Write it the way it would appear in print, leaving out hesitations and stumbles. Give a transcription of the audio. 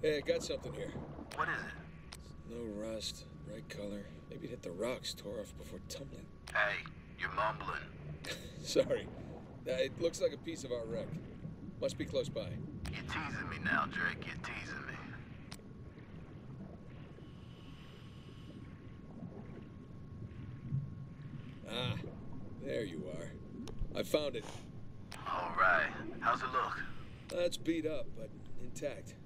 Hey, I got something here. What is it? No rust, right color. Maybe it hit the rocks, tore off before tumbling. Hey, you're mumbling. Sorry. It looks like a piece of our wreck. Must be close by. You're teasing me now, Drake. You're teasing me. Ah, there you are. I found it. All right. How's it look? It's beat up, but intact.